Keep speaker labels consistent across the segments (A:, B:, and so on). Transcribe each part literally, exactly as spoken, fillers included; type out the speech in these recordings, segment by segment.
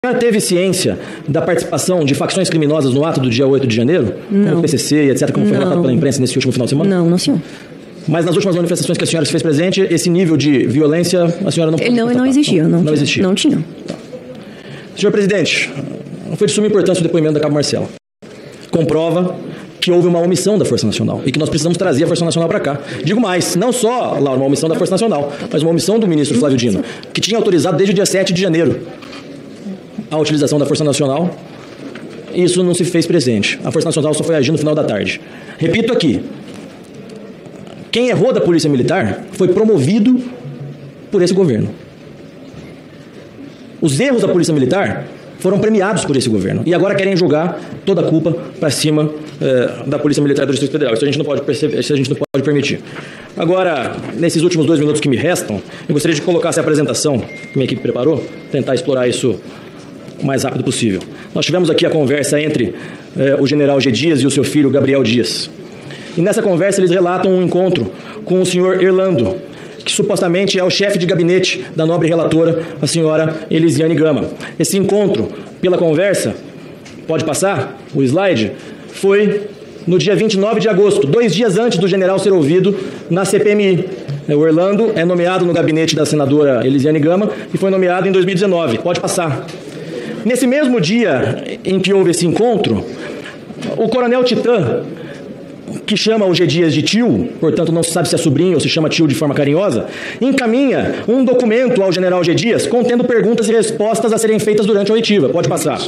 A: senhora teve ciência da participação de facções criminosas no ato do dia oito de janeiro?
B: Não.
A: Como o P C C e etcétera, como foi relatado pela imprensa nesse último final de semana?
B: Não, não, senhor.
A: Mas nas últimas manifestações que a senhora se fez presente, esse nível de violência, a senhora não pode
B: Não, não existia. Não,
A: não existia.
B: Não tinha.
A: Tá. Senhor presidente, foi de suma importância o depoimento da Cabo Marcela. Comprova que houve uma omissão da Força Nacional e que nós precisamos trazer a Força Nacional para cá. Digo mais, não só lá uma omissão da Força Nacional, mas uma omissão do ministro Flávio Dino, que tinha autorizado desde o dia sete de janeiro a utilização da Força Nacional. Isso não se fez presente. A Força Nacional só foi agir no final da tarde. Repito aqui, quem errou da Polícia Militar foi promovido por esse governo. Os erros da Polícia Militar foram premiados por esse governo. E agora querem jogar toda a culpa para cima eh, da Polícia Militar do Distrito Federal. Isso a gente não pode perceber, isso a gente não pode permitir. Agora, nesses últimos dois minutos que me restam, eu gostaria de colocar essa apresentação que minha equipe preparou, tentar explorar isso o mais rápido possível. Nós tivemos aqui a conversa entre eh, o general G. Dias e o seu filho Gabriel Dias. E nessa conversa eles relatam um encontro com o senhor Erlando, que supostamente é o chefe de gabinete da nobre relatora, a senhora Elisiane Gama. Esse encontro, pela conversa, pode passar o slide, foi no dia vinte e nove de agosto, dois dias antes do general ser ouvido na C P M I. O Erlando é nomeado no gabinete da senadora Elisiane Gama e foi nomeado em dois mil e dezenove. Pode passar. Nesse mesmo dia em que houve esse encontro, o coronel Titã, que chama o G. Dias de tio, portanto não se sabe se é sobrinho ou se chama tio de forma carinhosa, encaminha um documento ao general G. Dias contendo perguntas e respostas a serem feitas durante a oitiva. Pode passar.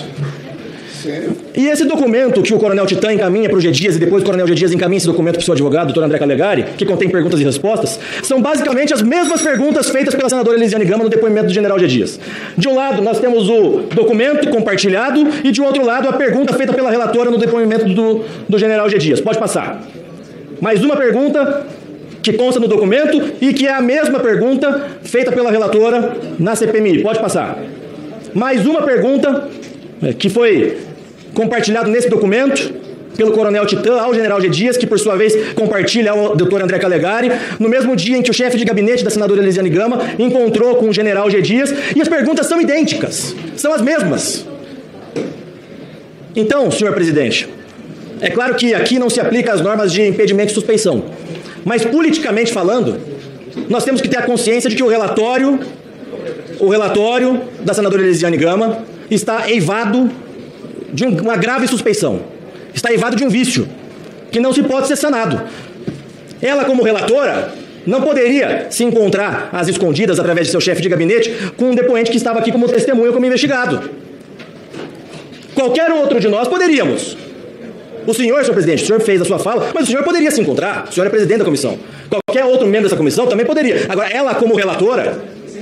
A: E esse documento que o coronel Titã encaminha para o G. Dias e depois o coronel G. Dias encaminha esse documento para o seu advogado, doutor André Calegari, que contém perguntas e respostas, são basicamente as mesmas perguntas feitas pela senadora Elisiane Gama no depoimento do general G. Dias. De um lado, nós temos o documento compartilhado e de outro lado, a pergunta feita pela relatora no depoimento do, do general G. Dias. Pode passar. Mais uma pergunta que consta no documento e que é a mesma pergunta feita pela relatora na C P M I. Pode passar. Mais uma pergunta que foi compartilhado nesse documento pelo coronel Titã ao general G. Dias, que por sua vez compartilha ao doutor André Calegari, no mesmo dia em que o chefe de gabinete da senadora Elisiane Gama encontrou com o general G. Dias, e as perguntas são idênticas, são as mesmas. Então, senhor presidente, é claro que aqui não se aplica as normas de impedimento e suspeição, mas politicamente falando, nós temos que ter a consciência de que o relatório, o relatório da senadora Elisiane Gama está eivado de uma grave suspeição. Está eivado de um vício que não se pode ser sanado. Ela, como relatora, não poderia se encontrar às escondidas através de seu chefe de gabinete com um depoente que estava aqui como testemunha, como investigado. Qualquer outro de nós poderíamos. O senhor, senhor presidente, o senhor fez a sua fala, mas o senhor poderia se encontrar. O senhor é presidente da comissão. Qualquer outro membro dessa comissão também poderia. Agora, ela, como relatora,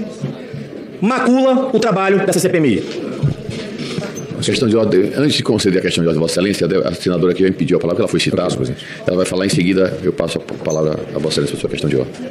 A: macula o trabalho dessa C P M I.
C: Questão de ordem, antes de conceder a questão de ordem, Vossa Excelência, a senadora aqui já me pediu a palavra, porque ela foi citada. Ela vai falar em seguida, eu passo a palavra a Vossa Excelência para a sua questão de ordem.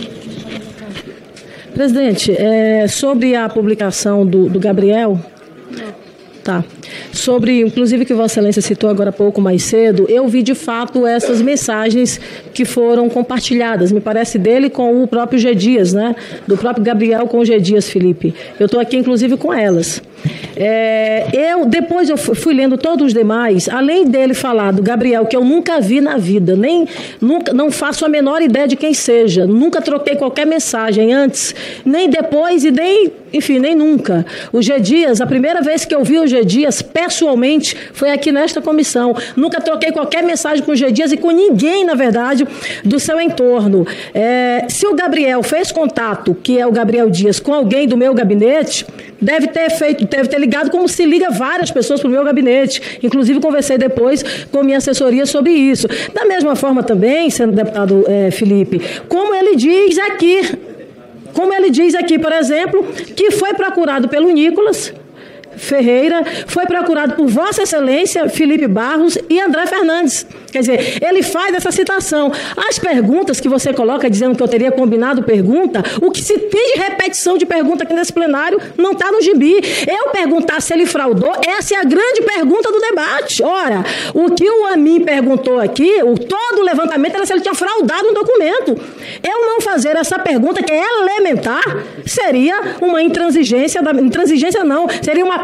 D: Presidente, é, sobre a publicação do, do Gabriel, tá. Sobre, inclusive, que Vossa Excelência citou agora há pouco, mais cedo, eu vi de fato essas mensagens que foram compartilhadas, me parece dele com o próprio G. Dias, né? Do próprio Gabriel com o G. Dias, Felipe. Eu estou aqui, inclusive, com elas. É, eu, depois eu fui lendo todos os demais, além dele falar do Gabriel, que eu nunca vi na vida, nem, nunca, não faço a menor ideia de quem seja, nunca troquei qualquer mensagem antes, nem depois e nem, enfim, nem nunca. O G. Dias, a primeira vez que eu vi o G. Dias pessoalmente foi aqui nesta comissão, nunca troquei qualquer mensagem com o G. Dias e com ninguém, na verdade, do seu entorno. É, se o Gabriel fez contato, que é o Gabriel Dias, com alguém do meu gabinete, deve ter feito, deve ter ligado como se liga várias pessoas para o meu gabinete. Inclusive, conversei depois com minha assessoria sobre isso. Da mesma forma também, senhor deputado é, Felipe, como ele diz aqui, como ele diz aqui, por exemplo, que foi procurado pelo Nicolas Ferreira, foi procurado por Vossa Excelência, Felipe Barros e André Fernandes. Quer dizer, ele faz essa citação. As perguntas que você coloca dizendo que eu teria combinado pergunta, o que se tem de repetição de pergunta aqui nesse plenário não está no gibi. Eu perguntar se ele fraudou, essa é a grande pergunta do debate. Ora, o que o Amin perguntou aqui, o, todo o levantamento era se ele tinha fraudado um documento. Eu não fazer essa pergunta, que é elementar, seria uma intransigência, da, intransigência não, seria uma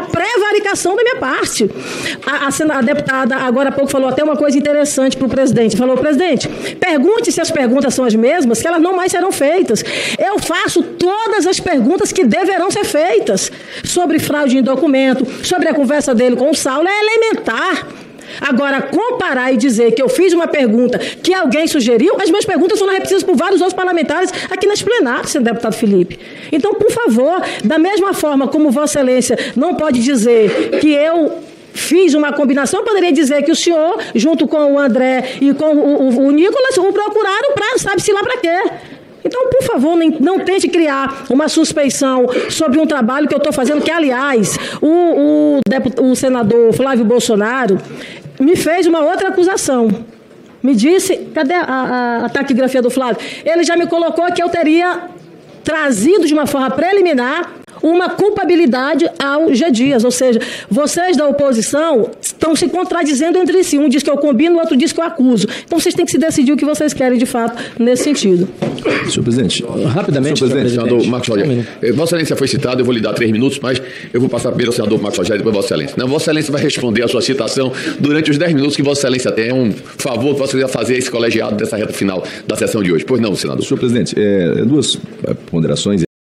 D: prevaricação da minha parte. A, a, a deputada, agora há pouco, falou até uma coisa interessante para o presidente. Falou, presidente, pergunte se as perguntas são as mesmas, que elas não mais serão feitas. Eu faço todas as perguntas que deverão ser feitas. Sobre fraude em documento, sobre a conversa dele com o Saulo, é elementar. Agora, comparar e dizer que eu fiz uma pergunta que alguém sugeriu, as minhas perguntas foram repetidas por vários outros parlamentares aqui nas plenárias, senhor deputado Felipe. Então, por favor, da mesma forma como Vossa Excelência não pode dizer que eu fiz uma combinação, eu poderia dizer que o senhor, junto com o André e com o, o, o Nicolas, o procuraram para sabe-se lá para quê. Então, por favor, não tente criar uma suspeição sobre um trabalho que eu estou fazendo, que, aliás, o, o, deput- o senador Flávio Bolsonaro me fez uma outra acusação. Me disse, cadê a, a, a taquigrafia do Flávio? Ele já me colocou que eu teria trazido de uma forma preliminar uma culpabilidade ao G. Dias, ou seja, vocês da oposição estão se contradizendo entre si. Um diz que eu combino, o outro diz que eu acuso. Então vocês têm que se decidir o que vocês querem de fato nesse sentido.
B: Senhor presidente,
A: rapidamente,
B: senhor presidente,
C: senador Marcos Rogério. Vossa Excelência foi citado, eu vou lhe dar três minutos, mas eu vou passar primeiro ao senador Marcos Rogério e depois Vossa Excelência. Não, Vossa Excelência vai responder a sua citação durante os dez minutos que Vossa Excelência tem. É um favor que Vossa Excelência fazer esse colegiado dessa reta final da sessão de hoje. Pois não, senador.
B: senhor presidente, é, duas ponderações.